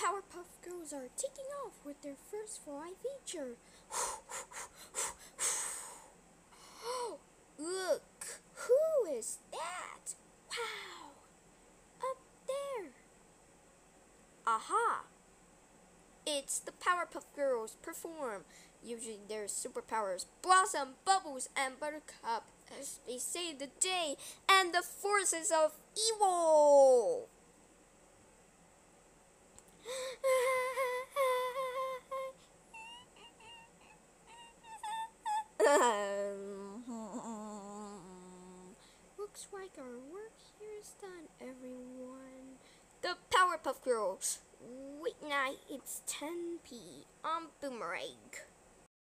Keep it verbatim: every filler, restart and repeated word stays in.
Powerpuff Girls are taking off with their first fly feature. Look, who is that? Wow, up there. Aha! It's the Powerpuff Girls perform. Usually their superpowers Blossom, Bubbles, and Buttercup as they save the day and the forces of evil. Looks like our work here is done, everyone. The Powerpuff Girls. Weeknight, it's ten p on Boomerang.